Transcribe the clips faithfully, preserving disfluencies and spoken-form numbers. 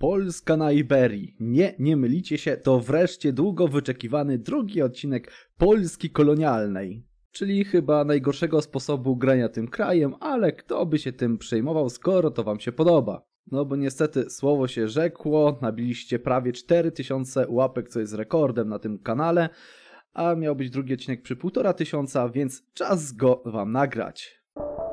Polska na Iberii. Nie, nie mylicie się, to wreszcie długo wyczekiwany drugi odcinek Polski kolonialnej. Czyli chyba najgorszego sposobu grania tym krajem, ale kto by się tym przejmował, skoro to wam się podoba. No bo niestety słowo się rzekło, nabiliście prawie cztery tysiące łapek, co jest rekordem na tym kanale, a miał być drugi odcinek przy półtora tysiąca, więc czas go wam nagrać.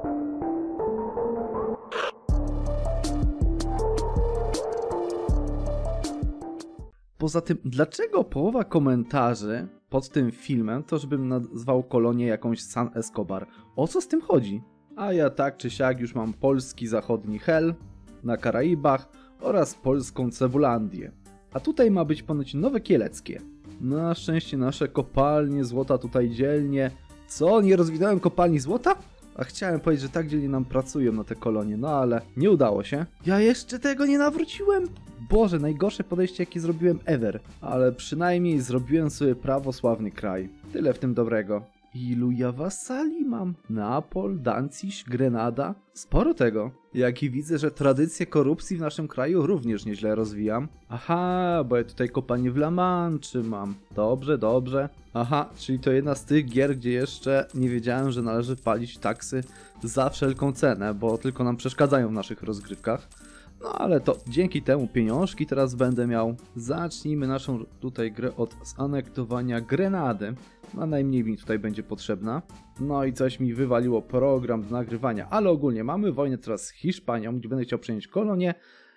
Poza tym, dlaczego połowa komentarzy pod tym filmem to, żebym nazwał kolonię jakąś San Escobar? O co z tym chodzi? A ja tak czy siak już mam polski zachodni hel na Karaibach oraz polską Cebulandię. A tutaj ma być ponoć Nowe Kieleckie. Na szczęście nasze kopalnie złota tutaj dzielnie... Co? Nie rozwinąłem kopalni złota? A chciałem powiedzieć, że tak dzielnie nam pracują na te kolonie, no ale nie udało się. Ja jeszcze tego nie nawróciłem? Boże, najgorsze podejście jakie zrobiłem ever. Ale przynajmniej zrobiłem sobie prawosławny kraj. Tyle w tym dobrego. Ilu ja wasali mam? Neapol, Danzig, Grenada? Sporo tego. Jak i widzę, że tradycję korupcji w naszym kraju również nieźle rozwijam. Aha, bo ja tutaj kopalnię w La Manche mam. Dobrze, dobrze. Aha, czyli to jedna z tych gier, gdzie jeszcze nie wiedziałem, że należy palić taksy za wszelką cenę, bo tylko nam przeszkadzają w naszych rozgrywkach. No ale to dzięki temu pieniążki teraz będę miał. Zacznijmy naszą tutaj grę od zanektowania Grenady. A najmniej mi tutaj będzie potrzebna. No i coś mi wywaliło program do nagrywania. Ale ogólnie mamy wojnę teraz z Hiszpanią, gdzie będę chciał przejąć kolonię.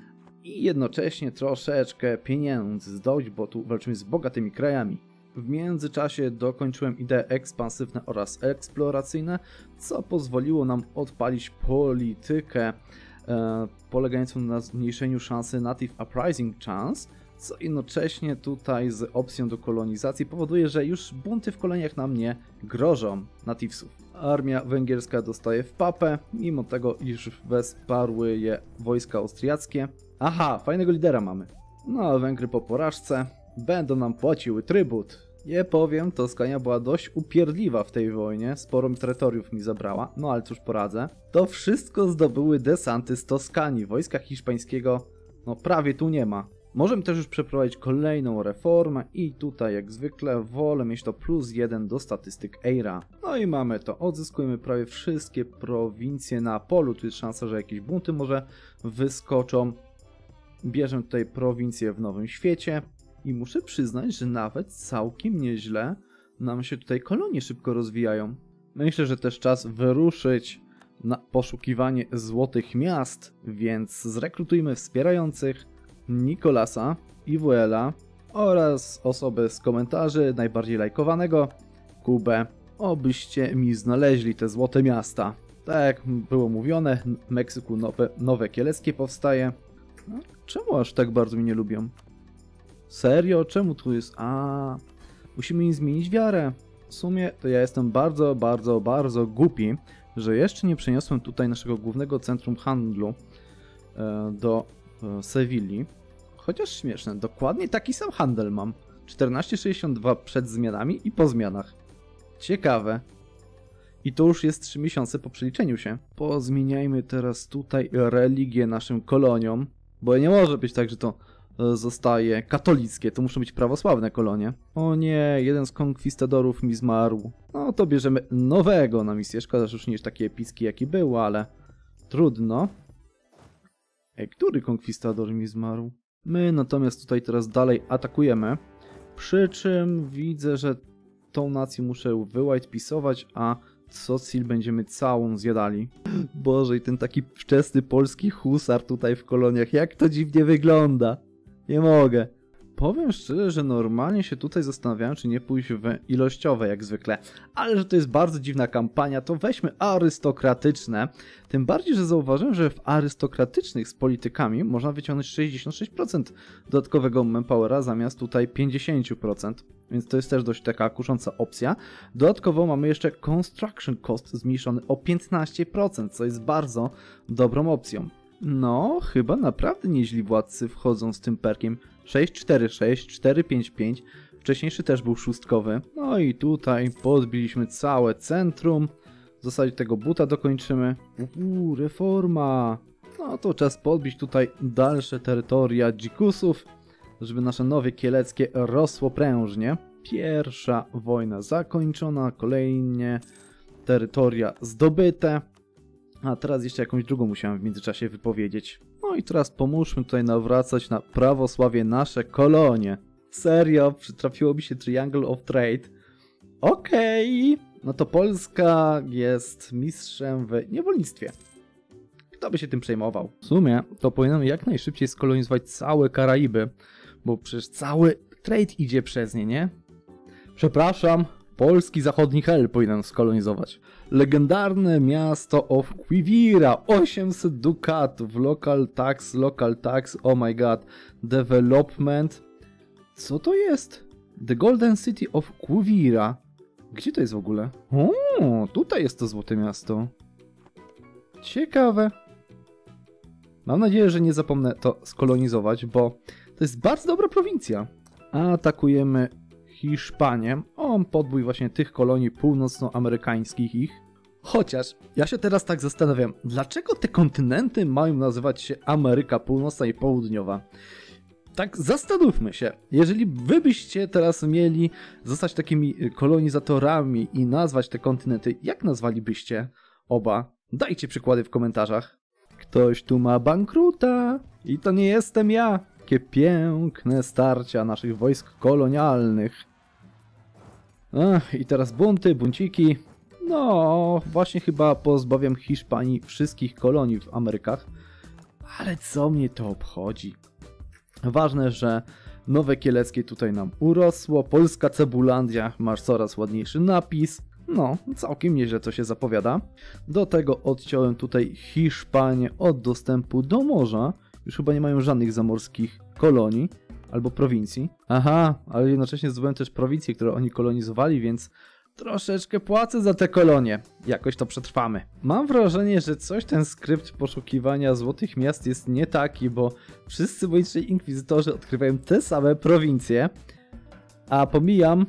I jednocześnie troszeczkę pieniędzy zdobyć, bo tu walczymy z bogatymi krajami. W międzyczasie dokończyłem idee ekspansywne oraz eksploracyjne, co pozwoliło nam odpalić politykę e, polegającą na zmniejszeniu szansy Native Uprising Chance, co jednocześnie tutaj z opcją do kolonizacji powoduje, że już bunty w koloniach nam nie grożą nativesów. Armia węgierska dostaje w papę, mimo tego iż wesparły je wojska austriackie. Aha, fajnego lidera mamy. No a Węgry po porażce będą nam płaciły trybut. Nie powiem, Toskania była dość upierdliwa w tej wojnie, sporo terytoriów mi zabrała, no ale cóż poradzę. To wszystko zdobyły desanty z Toskanii, wojska hiszpańskiego no prawie tu nie ma. Możemy też już przeprowadzić kolejną reformę i tutaj jak zwykle wolę mieć to plus jeden do statystyk Eira. No i mamy to, odzyskujemy prawie wszystkie prowincje na polu, tu jest szansa, że jakieś bunty może wyskoczą. Bierzemy tutaj prowincję w Nowym Świecie i muszę przyznać, że nawet całkiem nieźle nam się tutaj kolonie szybko rozwijają. Myślę, że też czas wyruszyć na poszukiwanie złotych miast, więc zrekrutujmy wspierających Nikolasa, Iwuela oraz osobę z komentarzy najbardziej lajkowanego, Kubę, obyście mi znaleźli te złote miasta. Tak jak było mówione, w Meksyku nowe, nowe Kieleckie powstaje. No, czemu aż tak bardzo mnie nie lubią? Serio? Czemu tu jest? A, musimy im zmienić wiarę. W sumie to ja jestem bardzo, bardzo, bardzo głupi, że jeszcze nie przeniosłem tutaj naszego głównego centrum handlu e, do e, Sewilli. Chociaż śmieszne, dokładnie taki sam handel mam. czternaście sześćdziesiąt dwa przed zmianami i po zmianach. Ciekawe. I to już jest trzy miesiące po przeliczeniu się. Pozmieniajmy teraz tutaj religię naszym koloniom, bo nie może być tak, że to zostaje katolickie, to muszą być prawosławne kolonie. O nie, jeden z konkwistadorów mi zmarł. No to bierzemy nowego na misję. Szkoda, że już nie jest taki epicki jaki był, ale trudno. Ej, który konkwistador mi zmarł? My natomiast tutaj teraz dalej atakujemy. Przy czym widzę, że tą nację muszę wyłajtpisować, a Socil będziemy całą zjadali. Boże, i ten taki wczesny polski husar tutaj w koloniach, jak to dziwnie wygląda. Nie mogę. Powiem szczerze, że normalnie się tutaj zastanawiałem, czy nie pójść w ilościowe jak zwykle. Ale że to jest bardzo dziwna kampania, to weźmy arystokratyczne. Tym bardziej, że zauważyłem, że w arystokratycznych z politykami można wyciągnąć sześćdziesiąt sześć procent dodatkowego manpowera zamiast tutaj pięćdziesiąt procent. Więc to jest też dość taka kusząca opcja. Dodatkowo mamy jeszcze construction cost zmniejszony o piętnaście procent, co jest bardzo dobrą opcją. No, chyba naprawdę nieźli władcy wchodzą z tym perkiem. sześć cztery sześć, cztery pięć pięć, wcześniejszy też był szóstkowy. No i tutaj podbiliśmy całe centrum. W zasadzie tego buta dokończymy. Uuu, reforma. No to czas podbić tutaj dalsze terytoria dzikusów, żeby nasze nowe kieleckie rosło prężnie. Pierwsza wojna zakończona, kolejnie terytoria zdobyte. A teraz jeszcze jakąś drugą musiałem w międzyczasie wypowiedzieć. No i teraz pomóżmy tutaj nawracać na prawosławie nasze kolonie. Serio, przytrafiło mi się Triangle of Trade. Okej, okay. No to Polska jest mistrzem w niewolnictwie. Kto by się tym przejmował? W sumie to powinienem jak najszybciej skolonizować całe Karaiby, bo przecież cały trade idzie przez nie, nie? Przepraszam, polski zachodni hel powinienem skolonizować. Legendarne miasto of Quivira, osiemset dukatów, local tax, local tax, oh my god, development. Co to jest? The Golden City of Quivira. Gdzie to jest w ogóle? O, tutaj jest to złote miasto. Ciekawe. Mam nadzieję, że nie zapomnę to skolonizować, bo to jest bardzo dobra prowincja. Atakujemy Hiszpanię. O, podbój właśnie tych kolonii północnoamerykańskich ich. Chociaż ja się teraz tak zastanawiam, dlaczego te kontynenty mają nazywać się Ameryka Północna i Południowa? Tak zastanówmy się, jeżeli wy byście teraz mieli zostać takimi kolonizatorami i nazwać te kontynenty, jak nazwalibyście oba? Dajcie przykłady w komentarzach. Ktoś tu ma bankruta i to nie jestem ja. Jakie piękne starcia naszych wojsk kolonialnych. Ach, i teraz bunty, bunciki. No, właśnie chyba pozbawiam Hiszpanii wszystkich kolonii w Amerykach. Ale co mnie to obchodzi? Ważne, że nowe kieleckie tutaj nam urosło. Polska Cebulandia, masz coraz ładniejszy napis. No, całkiem nieźle to się zapowiada. Do tego odciąłem tutaj Hiszpanię od dostępu do morza. Już chyba nie mają żadnych zamorskich kolonii albo prowincji. Aha, ale jednocześnie zdobyłem też prowincje, które oni kolonizowali, więc troszeczkę płacę za te kolonie. Jakoś to przetrwamy. Mam wrażenie, że coś ten skrypt poszukiwania złotych miast jest nie taki, bo wszyscy moi trzej inkwizytorzy odkrywają te same prowincje, a pomijam,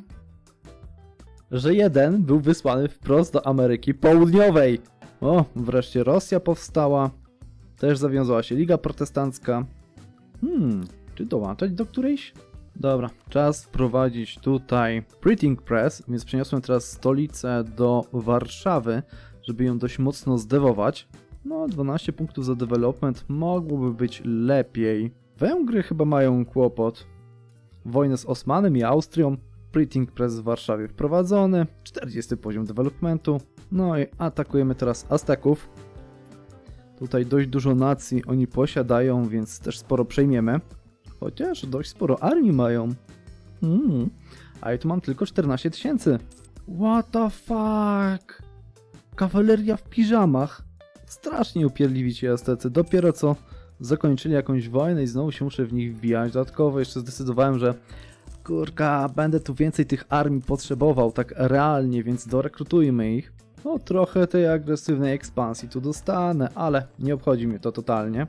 że jeden był wysłany wprost do Ameryki Południowej. O, wreszcie Rosja powstała. Też zawiązała się Liga Protestancka. Hmm, czy dołączać do którejś? Dobra, czas wprowadzić tutaj printing press, więc przeniosłem teraz stolicę do Warszawy, żeby ją dość mocno zdewować. No, dwanaście punktów za development mogłoby być lepiej. Węgry chyba mają kłopot. Wojnę z Osmanem i Austrią. Printing press w Warszawie wprowadzony. czterdziesty poziom developmentu. No i atakujemy teraz Azteków. Tutaj dość dużo nacji oni posiadają, więc też sporo przejmiemy. Chociaż dość sporo armii mają. Mm. A ja tu mam tylko czternaście tysięcy. What the fuck? Kawaleria w piżamach. Strasznie upierdliwi ci Aztecy. Dopiero co zakończyli jakąś wojnę i znowu się muszę w nich wbijać. Dodatkowo jeszcze zdecydowałem, że kurka, będę tu więcej tych armii potrzebował, tak realnie, więc dorekrutujmy ich. No trochę tej agresywnej ekspansji tu dostanę, ale nie obchodzi mnie to totalnie.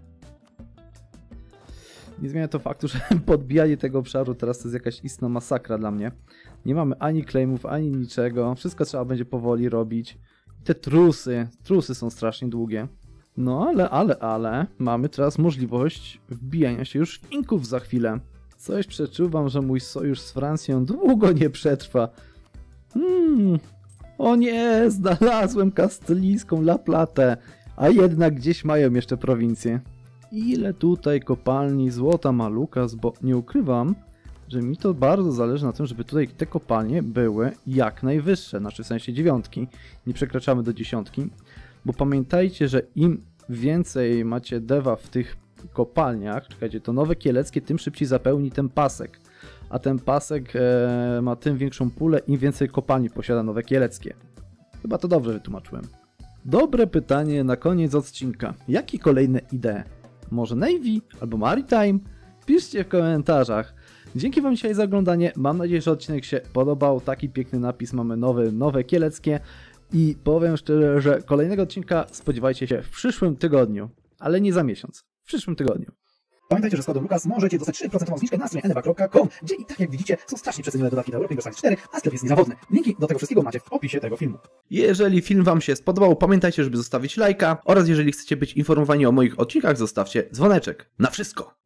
Nie zmienia to faktu, że podbijanie tego obszaru teraz to jest jakaś istna masakra dla mnie. Nie mamy ani claimów, ani niczego. Wszystko trzeba będzie powoli robić. Te trusy, trusy są strasznie długie. No ale, ale, ale, mamy teraz możliwość wbijania się już w Inków za chwilę. Coś przeczuwam, że mój sojusz z Francją długo nie przetrwa. Hmm... O nie, znalazłem kastylijską La Platę, a jednak gdzieś mają jeszcze prowincje. Ile tutaj kopalni złota ma Lukas, bo nie ukrywam, że mi to bardzo zależy na tym, żeby tutaj te kopalnie były jak najwyższe, znaczy w sensie dziewiątki, nie przekraczamy do dziesiątki, bo pamiętajcie, że im więcej macie dewa w tych kopalniach, czekajcie, to nowe kieleckie, tym szybciej zapełni ten pasek. A ten pasek e, ma tym większą pulę, im więcej kopalni posiada nowe kieleckie. Chyba to dobrze wytłumaczyłem. Dobre pytanie na koniec odcinka. Jakie kolejne idee? Może Navy albo Maritime? Piszcie w komentarzach. Dzięki wam dzisiaj za oglądanie. Mam nadzieję, że odcinek się podobał. Taki piękny napis mamy nowy, nowe kieleckie. I powiem szczerze, że kolejnego odcinka spodziewajcie się w przyszłym tygodniu. Ale nie za miesiąc. W przyszłym tygodniu. Pamiętajcie, że z kodem Lukas możecie dostać trzy procent zniżkę na stronie eneba kropka com, gdzie i tak jak widzicie są strasznie przecenione dodatki do European Science cztery, a sklep jest niezawodny. Linki do tego wszystkiego macie w opisie tego filmu. Jeżeli film wam się spodobał, pamiętajcie, żeby zostawić lajka oraz jeżeli chcecie być informowani o moich odcinkach, zostawcie dzwoneczek. Na wszystko!